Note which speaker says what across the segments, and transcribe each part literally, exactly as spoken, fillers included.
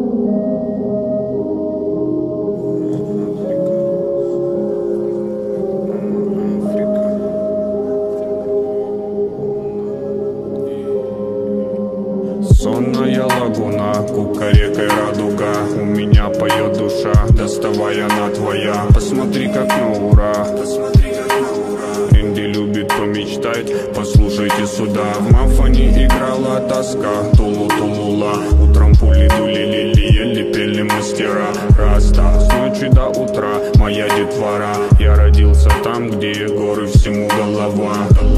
Speaker 1: Сонная лагуна, кукарекой радуга, у меня поет душа, доставая она твоя. Посмотри, как на ура, Инди любит помечтать, послушайте сюда. В Мафане играла тоска, тулу-тулула, утром пули дули, лили, пели мастера. Раста, с ночи до утра, моя детвора. Я родился там, где горы, всему голова.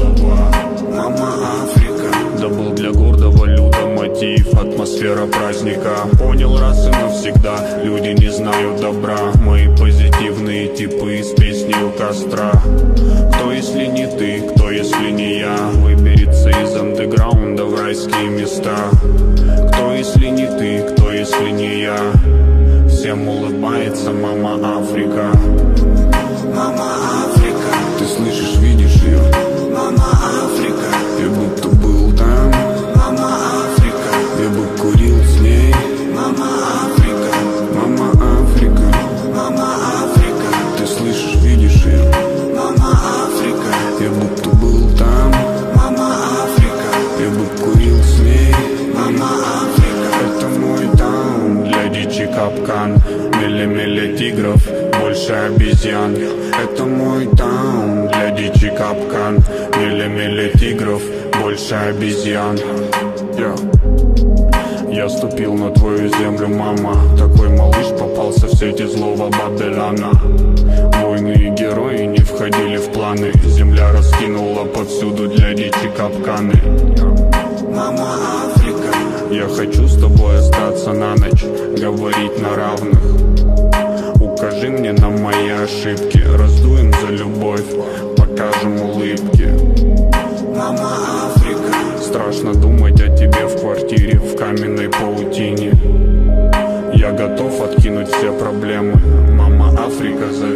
Speaker 1: Мама Африка, да был для гордого люда мотив, атмосфера праздника. Понял раз и навсегда, люди не знают добра. Мои позитивные типы из песни у костра. Кто если не ты, кто если не я, выберется из андеграунда в райские места. Кто если не ты, кто если не я, всем улыбается мама Африка. Мама Африка, ты слышишь, видишь ее? Мама Африка, я будто был там. Мама Африка, я бы курил с ней. Мама Африка, мама Африка, мама Африка, ты слышишь, видишь ее? Мама Африка, я будто был там. Мама Африка, я бы курил с ней. Мама Африка, это мой таун, для дичи капкан. Меле-меле тигров, больше обезьян. Это мой таун, для дичи капкан. Меле-меле тигров, больше обезьян. Я, я ступил на твою землю, мама. Такой малыш попался в сети злого Бабеляна. Войны и герои не входили в планы. Земля раскинула повсюду для дичи капканы. Мама Африка, я хочу с тобой остаться на ночь, говорить на равных. Укажи мне на мои ошибки, раздуем за любовь, покажем улыбки. Мама Африка, страшно думать о тебе в квартире, в каменной паутине. Я готов откинуть все проблемы. Мама Африка, зови.